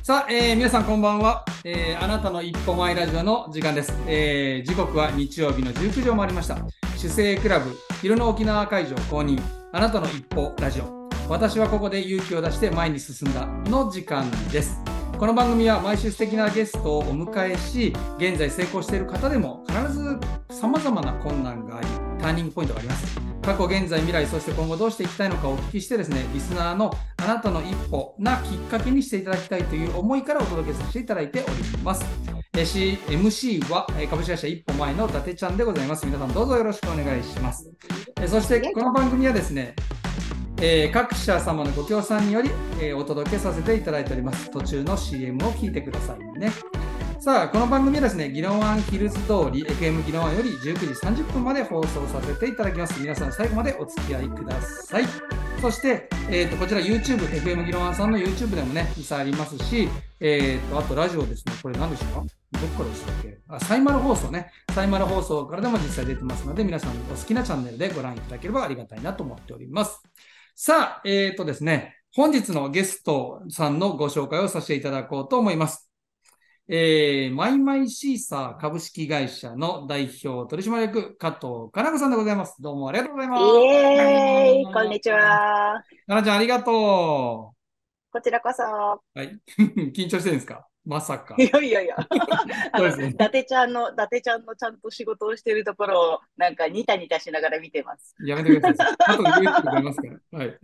さあ、皆さんこんばんは、あなたの一歩前ラジオの時間です。時刻は日曜日の19時を回りました。主生クラブ昼の沖縄会場公認あなたの一歩ラジオ。私はここで勇気を出して前に進んだの時間です。この番組は毎週素敵なゲストをお迎えし、現在成功している方でも必ず様々な困難があり、ターニングポイントがあります。過去、現在、未来、そして今後どうしていきたいのかをお聞きしてですね、リスナーのあなたの一歩なきっかけにしていただきたいという思いからお届けさせていただいております。MC は株式会社一歩前の伊達ちゃんでございます。皆さんどうぞよろしくお願いします。そしてこの番組はですね、各社様のご協賛により、お届けさせていただいております。途中の CM を聞いてくださいね。さあ、この番組はですね、宜野湾ヒルズ通り FM 宜野湾より19時30分まで放送させていただきます。皆さん最後までお付き合いください。そして、こちら YouTube、FM 宜野湾さんの YouTube でもね、実際ありますし、あとラジオですね、これ何でしょうか、どこからでしたっけ、サイマル放送ね、サイマル放送からでも実際出てますので、皆さんお好きなチャンネルでご覧いただければありがたいなと思っております。さあ、ですね、本日のゲストさんのご紹介をさせていただこうと思います。マイマイシーサー株式会社の代表取締役加藤かな子さんでございます。どうもありがとうございイます。 エーイ、こんにちは。 かなちゃんありがとこちらこそ。 う。はい。緊張してるんですか、まさか。 いやいやいや。伊そうですね。 達ちゃんのちゃんと仕事をしているところを、なんかニタニタしながら見てます。 やめてください。あとで言うと思いますから。はい。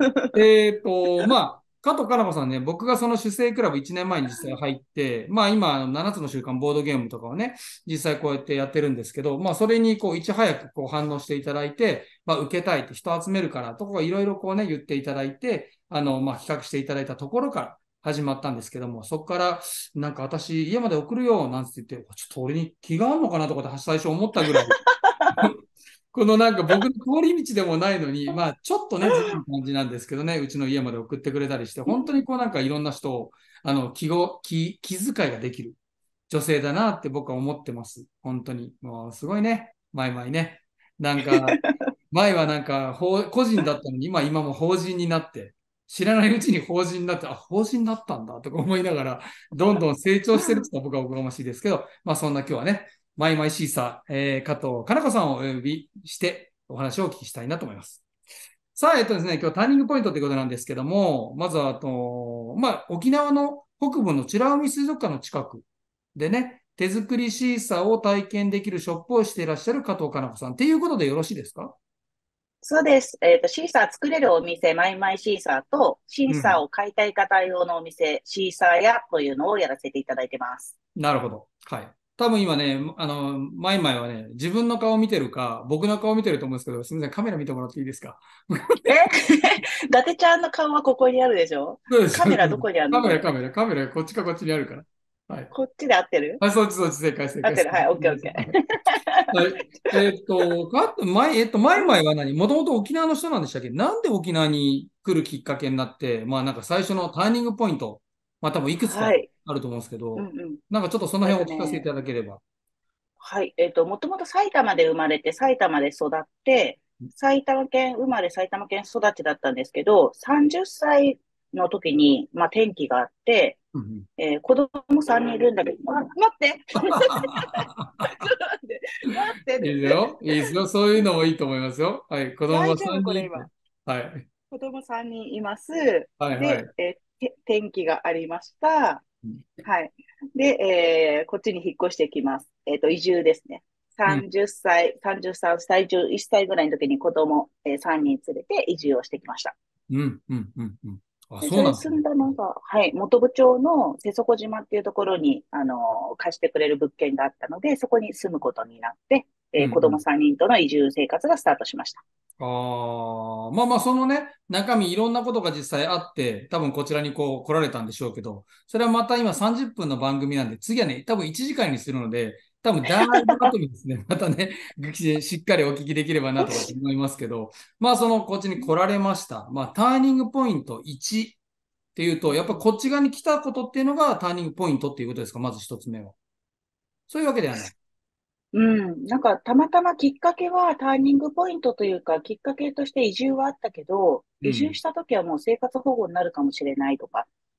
加藤かな子さんね、僕がその主催クラブ1年前に実際入って、まあ今、7つの習慣ボードゲームとかをね、実際こうやってやってるんですけど、まあそれにこういち早くこう反応していただいて、まあ受けたいって人集めるからとかいろいろこうね、言っていただいて、まあ企画していただいたところから始まったんですけども、そこからなんか私家まで送るよなんて言って、ちょっと俺に気があるのかなとかって最初思ったぐらい、このなんか僕の通り道でもないのに、まあちょっとね、ずるい感じなんですけどね、うちの家まで送ってくれたりして、本当にこうなんかいろんな人を、気遣いができる女性だなって僕は思ってます。本当に。もうすごいね、前々ね。なんか、前はなんか個人だったのに、今も法人になって、知らないうちに法人になって、あ、法人になったんだとか思いながら、どんどん成長してるって言ったら僕はおこがましいですけど、まあそんな今日はね、マイマイシーサー、加藤かな子さんをお呼びしてお話をお聞きしたいなと思います。さあ、ですね、今日ターニングポイントということなんですけども、まずは、まあ、沖縄の北部の美ら海水族館の近くでね、手作りシーサーを体験できるショップをしていらっしゃる加藤かな子さんっていうことでよろしいですか？ そうです。シーサー作れるお店、マイマイシーサーと、シーうん。 サーを買いたい方用のお店、シーサー屋というのをやらせていただいてます。 なるほど。はい。多分今ね、マイマイはね、自分の顔を見てるか、僕の顔を見てると思うんですけど、すみません、カメラ見てもらっていいですか？ え伊達ちゃんの顔はここにあるでしょ？ そうです、 カメラどそうです。 こにあるの？ カメラ、こっちかこっちにあるから。はい。 こっちで合ってる？ あ、そっち、正解、正解。 合ってる。はい、オッケーオッケはい。マイマイはもともと沖縄の人なんでしたっけ？なんで沖縄に来るきっかけになって、まあなんか最初のターニングポイント、まあ多分いくー。 つかはい。 あると思うんですけど、 うんうん。 なんかちょっとその辺をお聞かせいただければ。 はい。もともと埼玉で生まれて、埼玉で育って、埼玉県生まれ、埼玉県育ちだったんですけど、30歳の時に、まあ、転機があって、 うんうん。 子供3人いるんだけど、待ってちょっと待って、待ってっいいですて。 よ。いいですよ。そういうのもいいと思いますよ。はい。子供は大丈夫 3人いて。 これ今。 はい。 子供3人います。で、 はいはい。 転機がありました。 うん。 はい。で、こっちに引っ越してきます。移住ですね。 うん。 30歳、33歳、1歳ぐらいの時に子供、3人連れて移住をしてきました。 うん。うん。うん。うん。あ、 で、そそうなんですね。 れ住んだのが、はい、本部町の瀬底島っていうところに、貸してくれる物件があったので、そこに住むことになって、子供うんうん。 3人との移住生活がスタートしました。 ああ、まあまあ、そのね、中身いろんなことが実際あって、多分こちらにこう来られたんでしょうけど、それはまた今30分の番組なんで、次はね、多分1時間にするので、多分だいぶ後にですね、またね、しっかりお聞きできればなとかって思いますけど、まあそのこっちに来られました。まあターニングポイント1っていうと、やっぱこっち側に来たことっていうのがターニングポイントっていうことですか、まず一つ目は。そういうわけではない。 うん。なんか、たまたまきっかけはターニングポイントというか、きっかけとして移住はあったけど、移住うん。 した時はもう生活保護になるかもしれないとか、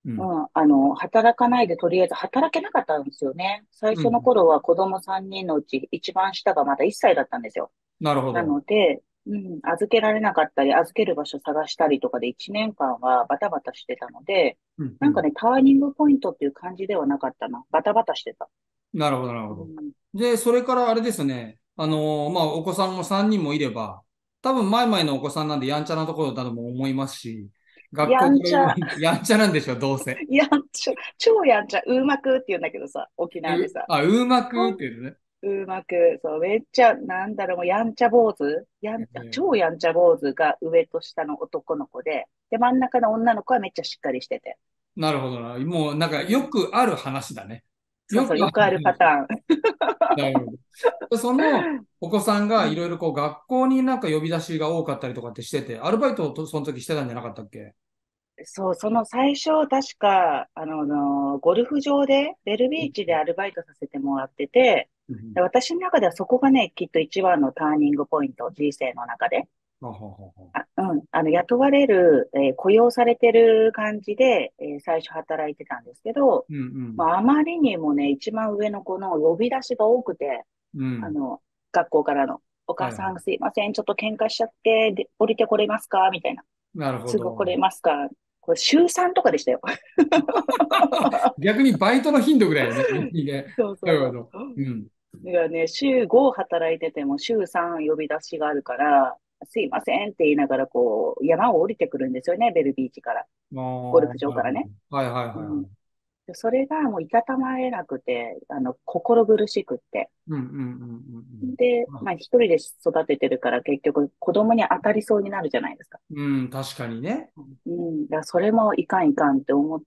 うん。 働かないでとりあえず働けなかったんですよね。最初のうん。 頃は子供3人のうち一番下がまだ1歳だったんですよ。ななるほど。 ので、預けられなかったり、預ける場所探したりとかで1年間はバタバタしてたので、 うん。うん。 なんかね、ターニングポイントっていう感じではなかったな。バタバタしてた。 なるほど、なるほど。 うん、 で、それからあれですね。まあ、お子さんも3人もいれば、多分、マイマイのお子さんなんでやんちゃなところだとも思いますし、学校からやんちゃ、 やんちゃなんでしょ、どうせ。 やんちゃ、超やんちゃ、うまくって言うんだけどさ、沖縄でさ。 うまくほんっていうね。 うまく、そう、めっちゃ、なんだろう、もうやんちゃ坊主超やんちゃ坊主が上と下の男の子で、で、真ん中の女の子はめっちゃしっかりしてて。 なるほどな。もう、なんか、ようん。 くある話だね。 そうそう、 よくあよくあるパる話。 ターン。 なるほど。でそのお子さんがいうん。 ろいろこう学校になんか呼び出しが多かったりとかってしてて、アルバイトをその時してたんじゃなかったっけ？ そう、その最初、確か、ゴルフ場で、ベルビーチでアルバイトさせてもらってて、 うん。 で私の中ではそこがね、きっと一番のターニングポイント、人生の中で。 ほうほうほうほ雇われる、雇用されてる感じで、最初働いてたんですけど、 う。うん。 まあ、あまりにもね、一番上の子の呼び出しが多くて、 うん。うん。 あの、学校からの、お母さんはいはい。 すいません、ちょっと喧嘩しちゃって、で、降りてこれますかみたいな。 なるほすぐ来ど。 れますか？これ週3とかでしたよ。 逆にバイトの頻度ぐらいだね。逆にね。 そうなるほど。 そう。 うん。 だからね、週5働いてても週3呼び出しがあるから、すいませんって言いながらこう、山を降りてくるんですよね、ベルビーチから。 ああ、 ゴルフ場なるほど。 からね。 はいはいうん。 はいはい。 でそれがもういたたまれなくて、心苦しくって。 うんうんうんで、 うん。 まあ一人で育ててるから結局子供に当たりそうになるじゃないですか。 うん、確かにね。 うん。だからそれもいかんいかんって思って、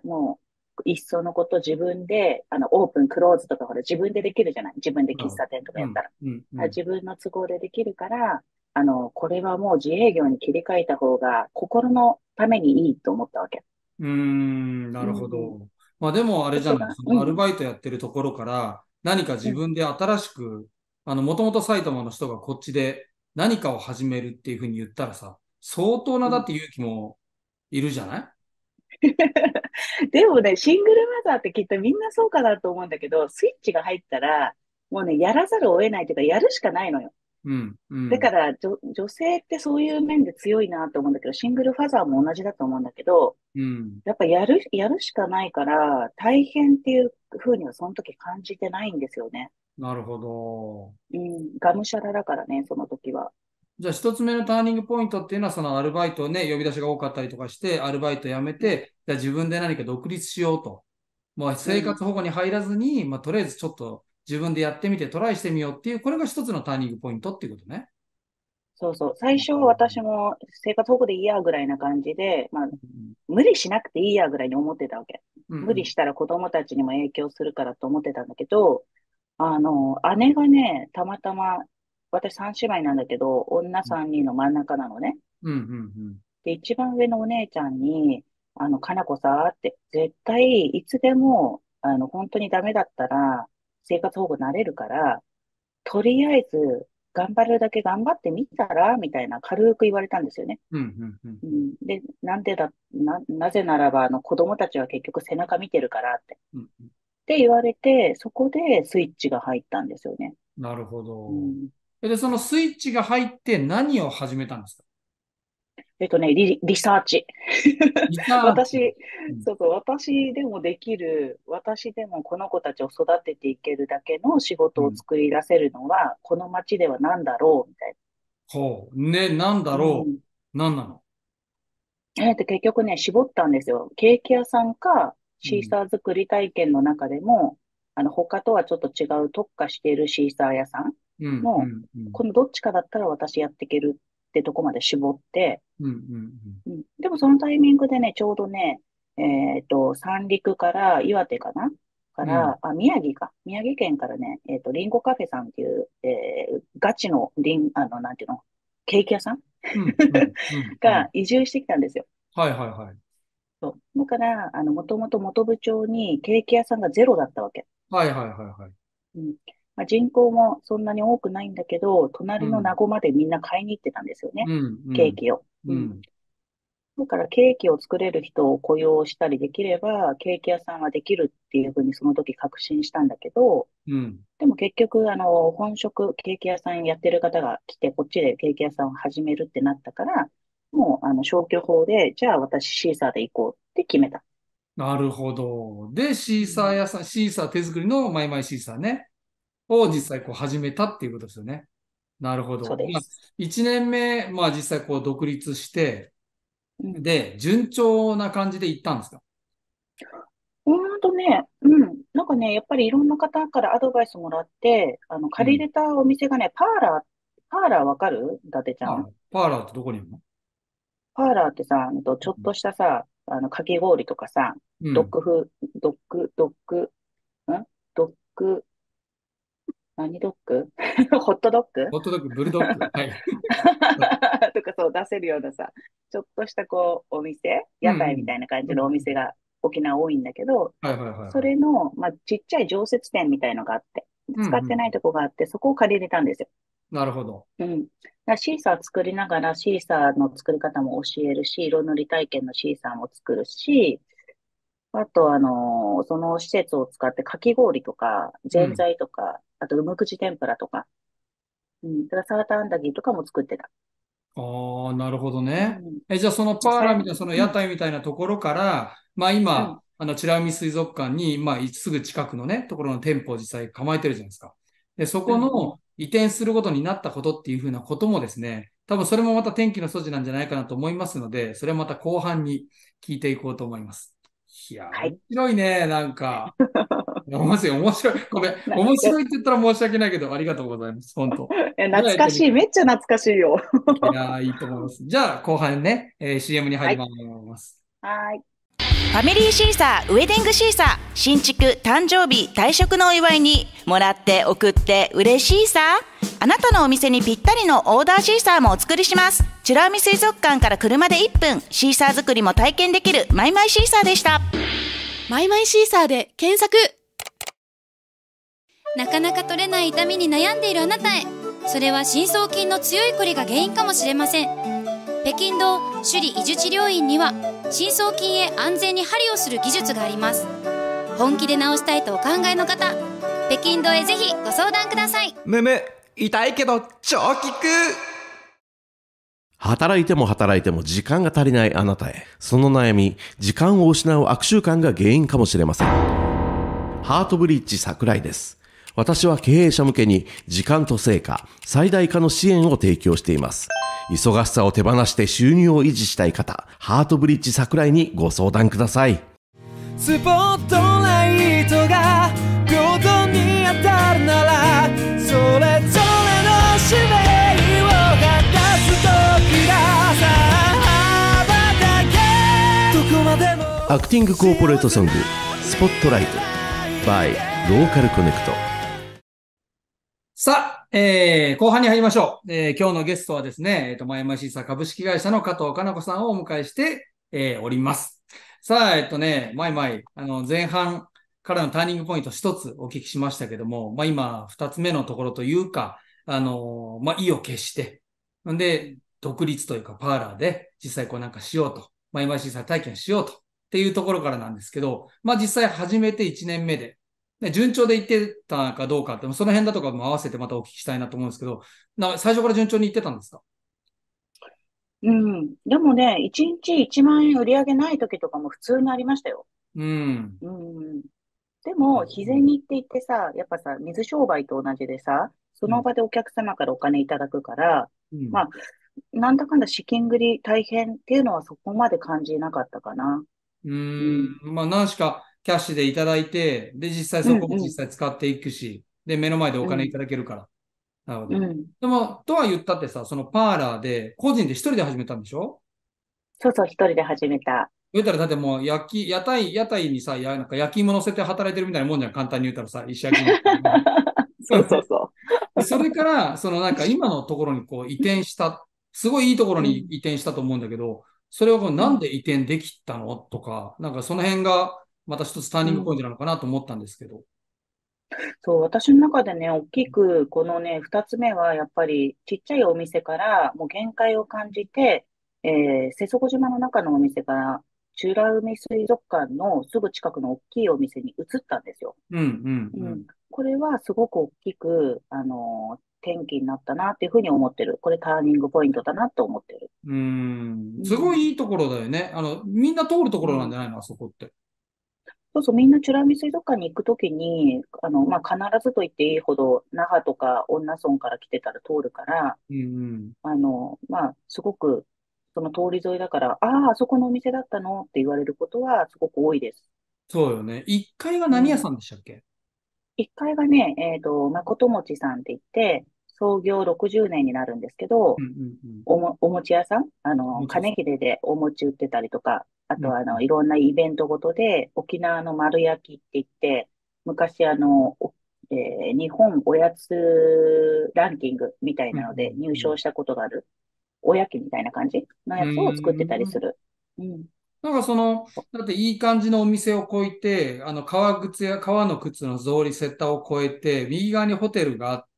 もう、いっそのこと自分で、オープン、クローズとかほら自分でできるじゃない。自分で喫茶店とかうん、 やったら。 うん、うん。 自分の都合でできるから、これはもう自営業に切り替えた方が心のためにいいと思ったわけ。 うーん、なるほうん。 ど。まあでもあれじゃない、 そこが、 そのアルバイトやってるところから何かうん、 自分で新しく、もともと埼玉の人がこっちで何かを始めるっていうふうに言ったらさ、相当なうん。 だって勇気もいるじゃない？ でもね、シングルマザーってきっとみんなそうかなと思うんだけど、スイッチが入ったら、もうね、やらざるを得ないというか、やるしかないのよ。 うん、うん、 だから、女性ってそういう面で強いなと思うんだけど、シングルファザーも同じだと思うんだけど、 うん。 やっぱやるしかないから、大変っていう風にはその時感じてないんですよね。 なるほど。 うん、がむしゃらだからね、その時は。 じゃあ一つ目のターニングポイントっていうのはそのアルバイトをね、呼び出しが多かったりとかして、アルバイト辞めうん、 て、じゃあ自分で何か独立しようと。もううん。 生活保護に入らずに、まあ、とりあえずちょっと自分でやってみてトライしてみようっていう、これが一つのターニングポイントっていうことね。 そうそう。最初私も生活保護でいいやぐらいな感じで、まあ、 うん無理しなくていいやぐらいに思ってたわけ。無理うんしたら子供たちにも影響するからと思ってたんだけど、姉がね、たまたま、私三姉妹なんだけど、女三人の真ん中なのね。 うんうんで、一番上のお姉ちゃんに、かなこさって、絶対、いつでも、本当にダメだったら、生活保護なれるから、とりあえず、頑張るだけ頑張ってみたらみたいな軽く言われたんですよね。 うんうんうんうんうん、で、なぜならば、子供たちは結局背中見てるからって。 うんうん。 って言われて、そこでスイッチが入ったんですよね。 なるほど。 うん、 で、そのスイッチが入って何を始めたんですか？ リサーチ。 リサーチ。 私、 うん。 そうそう、私でもできる、私でもこの子たちを育てていけるだけの仕事をうん。 作り出せるのは、この町では何だろうみたいほう。ね、なんだな。うろん。 う。なんなの？ で、結局ね、絞ったんですよ。ケーキ屋さんか、 うん。 シーサー作り体験の中でも、他とはちょっと違う特化しているシーサー屋さんうんうの、 んうん。 このどっちかだったら私やっていけるってとこまで絞って、 うんうんうん、でもそのタイミングでね、ちょうどね、三陸から岩手かなかうん。うん。 ら、宮城か。宮城県からね、リンゴカフェさんっていう、ガチのなんていうの、ケーキ屋さんうんうんうんうん。 が移住してきたんですよ。 はいはいはい。 そう。だから、もともと元部町にケーキ屋さんがゼロだったわけ。 はいはいはいはい。 うん。まあ、人口もそんなに多くないんだけど、隣のうん。 名護までみんな買いに行ってたんですよね。 うんうんケーキを。うん。 うんだからケーキを作れる人を雇用したりできれば、ケーキ屋さんはできるっていうふうにその時確信したんだけど、 うん。 でも結局、本職ケーキ屋さんやってる方が来て、こっちでケーキ屋さんを始めるってなったから、もう、消去法で、じゃあ私シーサーで行こうって決めた。 なるほど。で、シーサーうん、 屋さん、シーサー手作りのマイマイシーサーね、をうん、 実際こう始めたっていうことですよね。なるほど。まあ、 そうです。 1年目、まあ実際こう独立して、 うん。 で、順調な感じで行ったんですか？ なんかね、やっぱりいろんな方からアドバイスもらって、 うん。 借りれたお店がね、パーラーわかる伊達ちゃん？ パーラーってどこにいるの？ パーラーってさ、ちょっとしたさ、かき氷とかさ、 うん。 ドッグフー、ドッグ、ドッグ、んドッグ、何ドッグホットドッグホットドッグ、ブルドッグ。はい。 とかそう出せるようなさ、ちょっとしたこう、お店、屋台みうんうん。 たいな感じのおうん。 店が沖縄多いんだけど、 はいはいはいそはい。 れの、まあ、ちっちゃい常設店みたいのがあって、 うんうん。 使ってないとこがあって、そこを借りれたんですよ。 なるほど。 うん。だからシーサー作りながら、シーサーの作り方も教えるし、色塗り体験のシーサーも作るし、あと、その施設を使ってかき氷とか、ぜんうん。 ざいとか、あと、うむくじ天ぷらとか、うん。だからサーターアンダギーとかも作ってた。 ああ、なるほどね。 うん。 じゃあその実際、 パーラーみたいな、そのうん、 屋台みたいなところから、まあうん、 今、美ら海水族館に、まあすぐ近くのね、ところの店舗を実際構えてるじゃないですか。で、そうん、うん。 この移転することになったことっていうふうなこともですね、多分それもまた天気の素地なんじゃないかなと思いますので、それはまた後半に聞いていこうと思います。いや、面はい。 白いね、なんか。面白い。ごめん。面いや、 白いって言ったら申し訳ないけど、ありがとうございます。本当。じゃあ、 懐かしい。めっちゃ懐かしいよ。 いやー、いいと思います。じゃあ、後半ね、CM に入はい。 ります。 はーい。 ファミリーシーサーウェディングシーサー新築誕生日退職のお祝いにもらって送って嬉しいさ。あなたのお店にぴったりのオーダーシーサーもお作りします。美ら海水族館から車で1分、シーサー作りも体験できるマイマイシーサーでした。 マイマイシーサーで検索。なかなか取れない痛みに悩んでいるあなたへ、それは深層筋の強いこりが原因かもしれません。北京道首里移樹治療院には深層筋へ安全に針をする技術があります。本気で治したいとお考えの方、北京道へぜひご相談ください。 むむ、痛いけど超効く。働いても働いても時間が足りないあなたへ。その悩み、時間を失う悪習慣が原因かもしれません。ハートブリッジ桜井です。私は経営者向けに時間と成果、最大化の支援を提供しています。忙しさを手放して収入を維持したい方、ハートブリッジ桜井にご相談ください。 スポットライトが平等に当たるなら、それぞれの使命を果たす時だ。さあ羽ばたけ、どこまでも。 アクティングコーポレートソング、スポットライト by ローカルコネクト。 さあ、後半に入りましょう。今日のゲストはですね、マイマイシーサー株式会社の加藤かな子さんをお迎えして、おります。さあ、マイマイ、前半からのターニングポイント一つお聞きしましたけども、まあ今、二つ目のところというか、まあ意を決して、んで、独立というかパーラーで実際こうなんかしようと、マイマイシーサー体験しようとっていうところからなんですけど、まあ実際始めて1年目で、順調で行ってたかどうかって、その辺だとかも合わせてまたお聞きしたいなと思うんですけど、最初から順調に行ってたんですか？ うん。でもね、1日1万円売り上げない時とかも普通にありましたよ。 うん。 うん。でも、日銭って言ってさ、やっぱさ、水商売と同じでさ、そうん。 の場でお客様からお金いただくから、 うん。 まあ、なんだかんだ資金繰り大変っていうのはそこまで感じなかったかな。 ううん。 ん。まあ、何しかキャッシュでいただいて、で、実際うん、 そこも実うん、 際使っていくし、で、目の前でおうん、 金いただけるから。なるほど。 うん。 でも、とは言ったってさ、そのパーラーで、個人で一人で始めたんでしょ？ そうそう、一人で始めた。 言ったら、だってもう、屋台にさ、なんか焼き芋乗せて働いてるみたいなもんじゃん。簡単に言ったらさ、石焼き芋。 そうそうそでそれから、なんか今のところにこう移転した、すごいいいところう。うにん、 移転したと思うんだけど、それをこううん、 なんで移転できたのとか、なんかその辺がまた一つターニングポインうん。 トなのかなと思ったんですけど。 そう、私の中でね、大きく、このね、二つ目は、やっぱり、ちっちゃいお店から、もう限界を感じて、 瀬底島の中のお店から、美ら海水族館のすぐ近くの大きいお店に移ったんですよ。 うんうんうん。 これはすごく大きく、転機になったなっていうふうに思ってる。これターニングポイントだなと思ってる。 すごうん。 いいいところだよね。みんな通るとこうん。 ろなんじゃないの、あそこって。 そうそう、みんな美ら海水族館に行くときに、まあ、必ずと言っていいほど、那覇とか恩納村から来てたら通るから、 うんうん。 まあ、すごく、その通り沿いだから、ああ、あそこのお店だったのって言われることはすごく多いです。 そうよね。1階がうん。 何屋さんでしたっけ？ 1階がね、誠餅さんって言って、創業60年になるんですけど、 うんうんうん。 お餅屋さんもちろん。 金秀でお餅売ってたりとか、あとはうんいろんなイベントごとで、沖縄の丸焼きって言って、昔日本おやつランキングみたいうんなので入うん賞したことがある、おやきみたいな感じのうん。 やつを作ってたりすん。 る。うん。 なんかだっていい感じのお店を越えて、革の靴の草履セッターを越えて、右側にホテルがあって、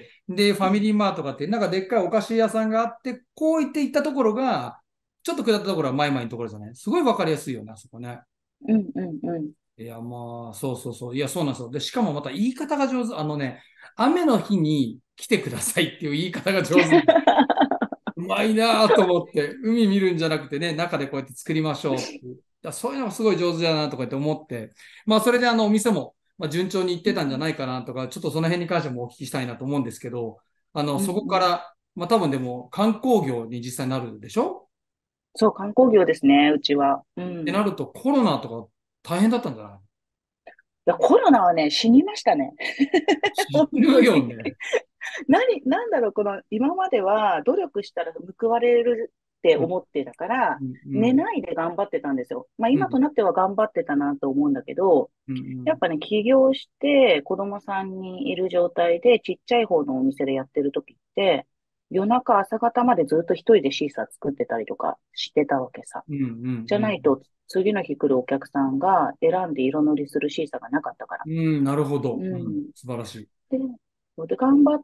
で、ファミリーマートがあって、なんかでっかいお菓子屋さんがあって、こう行って行ったところが、ちょっと下ったところはマイマイのところじゃない？すごいわかりやすいよね、あそこね。 うん、うん、うん。 いや、まあ、そうそうそう。いや、そうなんですよ。で、しかもまた言い方が上手。雨の日に来てくださいっていう言い方が上手。うまいなと思って、海見るんじゃなくてね、中でこうやって作りましょうっていう。そういうのがすごい上手だなとかって思って、まあ、それでお店も、まあ、順調にいってたんじゃないかなとか、ちょっとその辺に関してもお聞きしたいなと思うんですけど、 うん、 そこうん。 から、まあ、多分でも観光業に実際になるでしょ？ そう、観光業ですね、うちは。うん。 ってなるとコロナとか大変だったんじゃない？ いや、コロナはね、死にましたね。本死ぬ当に。 よね。 なんだろう、今までは努力したら報われるってうん、 思ってたから、 うん、うん、 寝ないで頑張ってたんですよ。まあうん、 今となっては頑張ってたなと思うんだけど、 うん、 やっぱね、起業して子供さんにいる状態でちっちゃい方のお店でやってる時って、夜中朝方までずっと一人でシーサー作ってたりとかしてたわけさ。 うん、うん、 じゃないと、次の日来るお客さんが選んで色塗りするシーサーがなかったから。 うん、うん、なるほど。うん、 うん。 素晴らしい。 で、頑張って、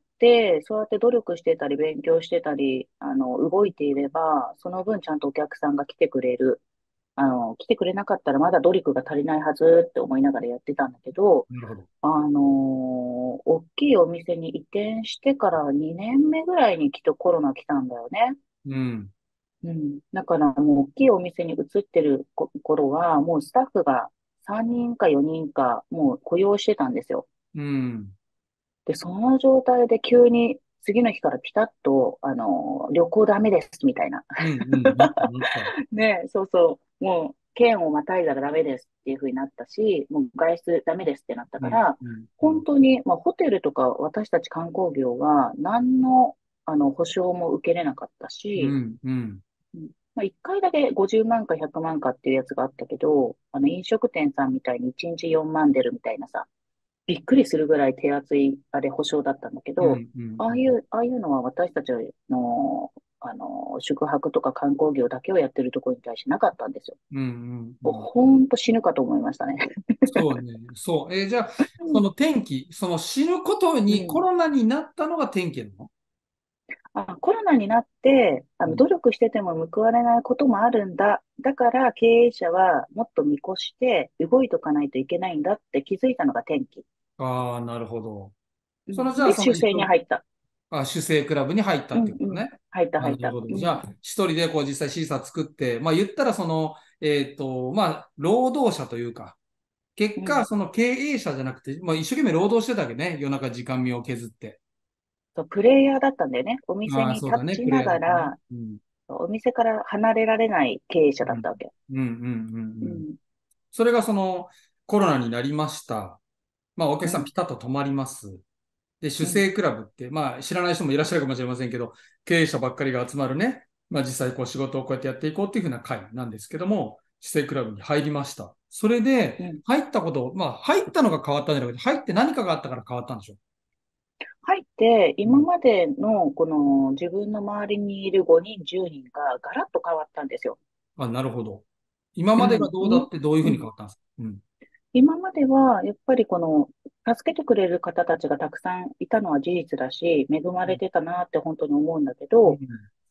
そうやって努力してたり、勉強してたり、動いていれば、その分ちゃんとお客さんが来てくれる。来てくれなかったらまだ努力が足りないはずって思いながらやってたんだけど、 なるほど。 大きいお店に移転してから2年目ぐらいにきっとコロナ来たんだよね。 うん、 うん。だからもう大きいお店に移ってる頃は、もうスタッフが3人か4人かもう雇用してたんですよ。 うん、 で、その状態で急に次の日からピタッと、旅行ダメですみたいな。 うん、うん、なった、なった。 ね、そうそう。もう、県をまたいだらダメですっていう風になったし、もう外出ダメですってなったうん、 から、 うん、うん、 本当に、まあ、ホテルとか私たち観光業は何の、保証も受けれなかったし、 うん、うん。 うんまあ、1回だけ50万か100万かっていうやつがあったけど、飲食店さんみたいに1日4万出るみたいなさ、びっくりするぐらい手厚い、あれ、保証だったんだけど、 うん、うん、 ああいうのは私たちの、宿泊とか観光業だけをやってるところに対してなかったんですよ。 うん、うん、うん。 ほんと死ぬかと思いましたね。 そうね。そう。じゃあ、その転機、その死ぬことにコうん。 ロナになったのが転機なの？ コロナになって、 うん。 努力してても報われないこともあるんだ。だから経営者はもっと見越して動いとかないといけないんだって気づいたのが転機。 ああ、なるほど。じゃあ、 で、修正に入った。 主生クラブに入ったうんうん。 っていうことね。 入った、 な入った。 るほど。じゃうん。 あ、一人でこう実際シーサー作って、まあ言ったらまあ、労働者というか、結果、 うん。 その経営者じゃなくて、まあ一生懸命労働してたわけね。夜中時間身を削って。 そう、プレイヤーだったんだよね。お店ああ、 にそうだね。プレイ立ちなヤーだったね。 がら、 うん。 お店から離れられない経営者うん。 だったわけ。 うん、うん、うん、うん。 うん。 それがコロナになりました。まあ、お客さんうん。 ピタッと止まります。で、主うん。 生クラブって、まあ、知らない人もいらっしゃるかもしれませんけど、経営者ばっかりが集まるね、まあ、実際こう仕事をこうやってやっていこうっていうふうな会なんですけども、主生クラブに入りました。それで、 うん。 入ったこと、まあ、入ったのが変わったんじゃなくて、入って何かがあったから変わったんでしょ入って、 う？うん。 今までのこの自分の周りにいる5人、10人がガラッと変わったんですよ。 あ、なるほど。今までがうん。 どうだってどういうふううん。 に変わったんですか？うん。 今までは、やっぱり助けてくれる方たちがたくさんいたのは事実だし、恵まれてたなって本当に思うんだけど、 うん。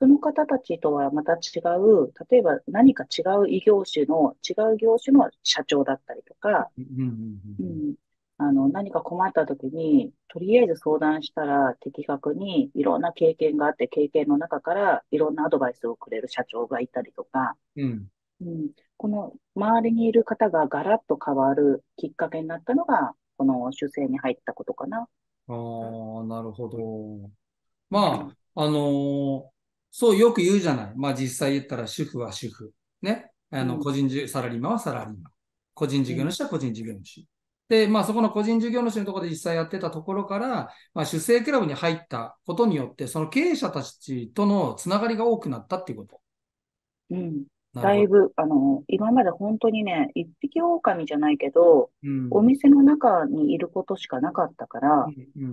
その方たちとはまた違う、例えば何か違う違う業種の社長だったりとか、うん、何か困った時に、とりあえず相談したら的確にいろんな経験があって、経験の中からいろんなアドバイスをくれる社長がいたりとか、 うん。 うん、この周りにいる方がガラッと変わるきっかけになったのが、この主政に入ったことかな。 ああ、なるほど。 うん、 まあ、そうよく言うじゃない。まあ実際言ったら主婦は主婦。ね。 うん、 サラリーマンはサラリーマン。個人事業うん、 主は個人事業主。で、まあそこの個人事業主のところで実際やってたところから、まあ主成クラブに入ったことによって、その経営者たちとのつながりが多くなったっていうこと。 うん。 なるほど。 だいぶ、今まで本当にね、一匹狼じゃないけど、 うん。 お店の中にいることしかなかったかうん、 ら、 うん、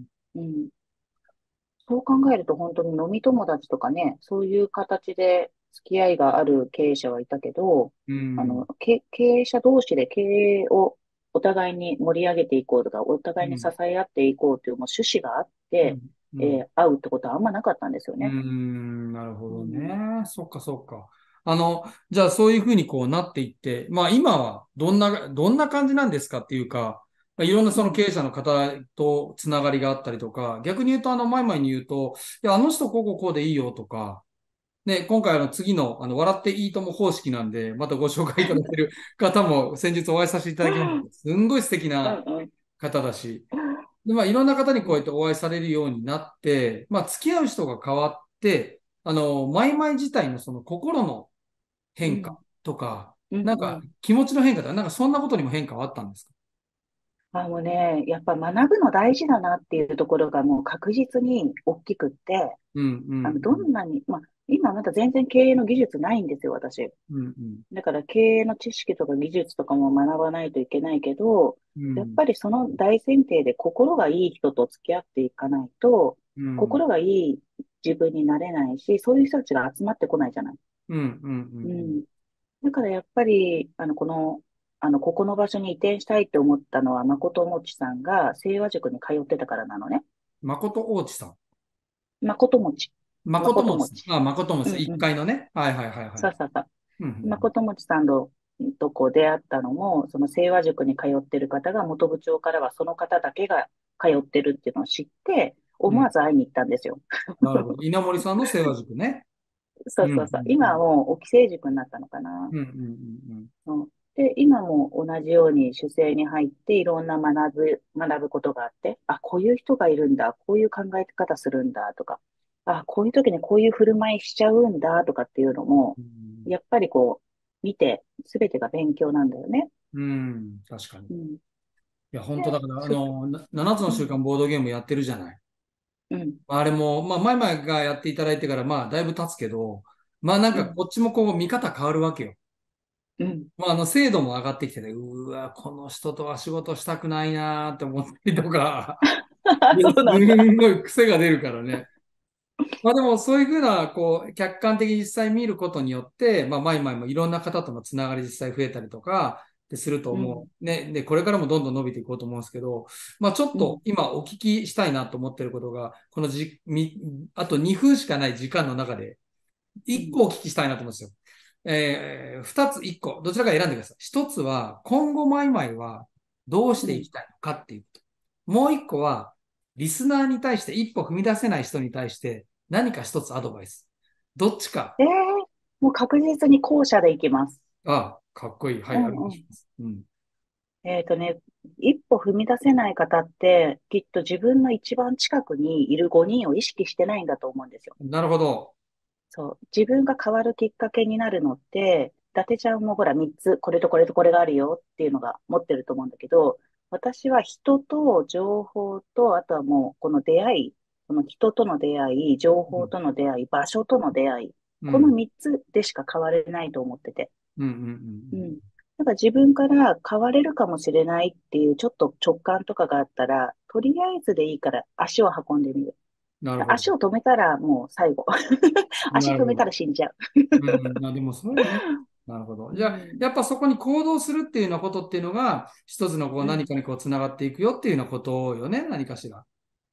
うん、そう考えると本当に飲み友達とかね、そういう形で付き合いがある経営者はいたけど、 うん。 経営者同士で経営をお互いに盛り上げていこうとか、お互いに支うん。 え合っていこうというもう趣旨があって、 うん。うん。 会うってことはあんまなかったんですよね。 なるほどうん、 ね。そっかそっか。じゃあそういうふうにこうなっていって、まあ今はどんな感じなんですかっていうか、まあいろんなそのうん、 経営者の方とつながりがあったりとか、逆に言うと前々に言うと、いや、あの人こうでいいよとか、ね、今回次の笑っていいとも方式なんで、またご紹介いただける方も先日お会いさせていただきました。すんごい素敵なうん、うん、 方だし、で、まあ、いろんな方にこうやってお会いされるようになって、まあ、付き合う人が変わって、マイマイ自体のその心のうん、 変化とか、 うん、 なんかうん。 気持ちの変化とか、なんかそんなことにも変化はあったんですか？ もうね、やっぱ学ぶの大事だなっていうところがもう確実に大きくって、 うん、うん、 どんなに、まあ、今まだ全然経営の技術ないんですよ、私。 うん、うん、 だから経営の知識とか技術とかも学ばないといけないけど、やっうん、 ぱりその大前提で心がいい人と付き合っていかないと、 うん、 心がいい自分になれないし、そういう人たちが集まってこないじゃない。 うん、うん、うん、 うん。だからやっぱり、ここの場所に移転したいって思ったのは、誠もちさんが清和塾に通ってたからなのね。 誠大地さん。 誠もち。 誠もちさん。 誠もち。 あ、誠もちさん。1 うんうん。 階のね。はいはいはいはい。 さっささ。 うん、うん、 誠もちさんとこう出会ったのも、その清和塾に通ってる方が元部長からはその方だけが通ってるっていうのを知って、 うん。 思わず会いに行ったんですよ。 なるほど。稲森さんの世話塾ね。うん、うん、 そうそうそう。今はもう沖清塾になったのかな。 うん、うん、うん、 うん、で、今も同じように主制に入っていろんな学ぶことがあって、あ、こういう人がいるんだ、こういう考え方するんだとか、あ、こういう時にこういう振る舞いしちゃうんだとかっていうのも、 うん。 やっぱりこう、見て、すべてが勉強なんだよね。 うん、確かに。いうん。 や、本当で、 だから、7つのうん、 習慣ボードゲームやってるじゃない。 うん、 あれも、まあ、前々がやっていただいてから、まあ、だいぶ経つけど、まあ、なんうん、 かこっちもこう、見方変わるわけよ。 うん。 まあ、精度も上がってきてね、うわ、この人とは仕事したくないなーって思ったりとか、いや、すそうなんだ。 んごい癖が出るからね。まあでもそういうふうな、こう、客観的に実際見ることによって、まあ、前々もいろんな方とのつながり実際増えたりとか、するとうん、 思う。ね。で、これからもどんどん伸びていこうと思うんですけど、まあちょっうん、 と今お聞きしたいなと思ってることが、このあと2分しかない時間の中で、1 うん、 個お聞きしたいなと思うんですよ。2つ、1個、どちらか選んでください。1つは、今後マイマイはどうしうん。 ていきたいのかっていうこと。もう1個は、リスナーに対して一歩踏み出せない人に対して何か一つアドバイス。どっちか。 もう確実に後者でいきます。 あ、かっこいい。はい、ありがとううん、うん。 ございます。うん。 一歩踏み出せない方って、きっと自分の一番近くにいる5人を意識してないんだと思うんですよ。 なるほど。 そう。自分が変わるきっかけになるのって、伊達ちゃんもほら3つ、これとこれとこれがあるよっていうのが持ってると思うんだけど、私は人と情報と、あとはもうこの出会い、この人との出会い、情うん。 報との出会い、場所との出会い、このうん。 3つでしか変われないと思ってて。 うん。うん。 うん。だから自分から変われるかもしれないっていうちょっと直感とかがあったら、とりあえずでいいから足を運んでみる。 なるほど。 足を止めたらもう最後。足止めたなるほど。 ら死んじゃう。 うん。まあでもそうよね。なるほど。じゃあ、 うん。 やっぱそこに行動するっていうようなことっていうのが、一つのこううん。 何かにこうつながっていくよっていうようなことよね。何かしら。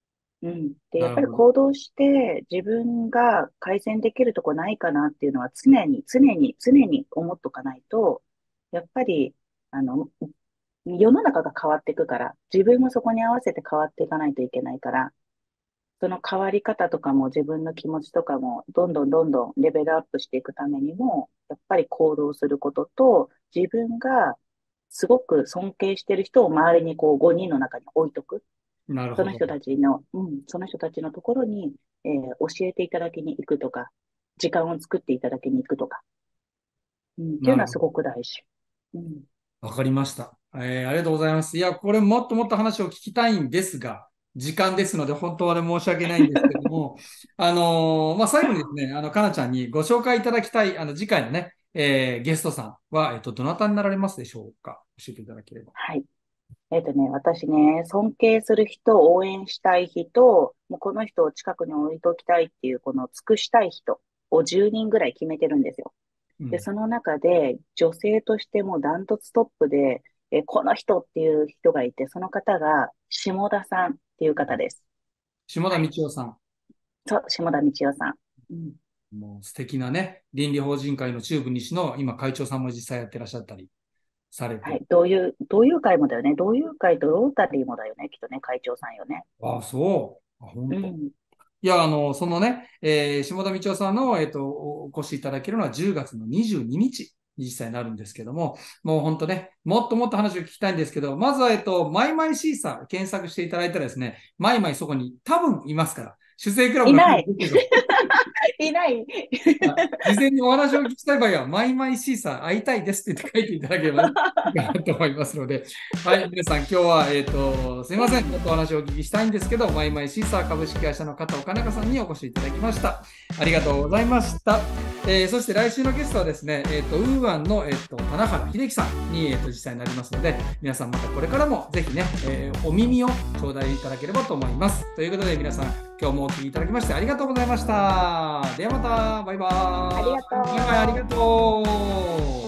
で、やっぱりなるほど。 行動して自分が改善できるとこないかなっていうのは常に思っとかないと、やっぱり、あの、世の中が変わっていくから、自分もそこに合わせて変わっていかないといけないから、その変わり方とかも自分の気持ちとかもどんどんどんどんレベルアップしていくためにも、やっぱり行動することと、自分がすごく尊敬してる人を周りにこう5人の中に置いとく。そのなるほど。 人たちの、その人たちのところに、教えていただきに行くとか、時間を作っていただきに行くとか、っていうなるほど。 のはすごく大事。 わかりました。ありがとうございます。いや、これもっともっと話を聞きたいんですが、時間ですので、本当はね、申し訳ないんですけども、最後にですね、かなちゃんにご紹介いただきたい、次回のね、ゲストさんは、どなたになられますでしょうか？教えていただければ。 はい。私ね、尊敬する人、応援したい人、もうこの人を近くに置いときたいっていう、この尽くしたい人を10人ぐらい決めてるんですよ。で、 うん。 その中で、女性としてもダントツトップで、この人っていう人がいて、その方が、下田さんっていう方です。 下田はい。 道夫さん。 そう、下田道夫さん。 もう素敵なね、倫理法人会の中部西の今会長さんも実際やってらっしゃったりされて。 はい。同友会もだよね。同友会とロータリーもだよね。きっとね、会長さんよね。 あ、そう。本当。 うん。 いや、そのね、下田道夫さんの、お越しいただけるのは10月の22日に実際になるんですけども、もう本当ね、もっともっと話を聞きたいんですけど、まずは、マイマイシーサー検索していただいたらですね、マイマイそこに多分いますから、主催クラブの人いない。 もいるけど、 いない。 事前にお話を聞きたい場合は、マイマイシーサー会いたいですって言って書いていただければいいかなと思いますので、はい、皆さん今日は、すいません、もっとお話をお聞きしたいんですけど、マイマイシーサー株式会社の加藤かなかさんにお越しいただきました。ありがとうございました。そして来週のゲストはですね、ウーアンの、棚原秀樹さんに、実際になりますので、皆さんまたこれからもぜひね、お耳を頂戴いただければと思います。ということで皆さん、今日もお聞きいただきましてありがとうございました。ではまた、バイバーイ。 ありがとう。 バイバイ、ありがとう。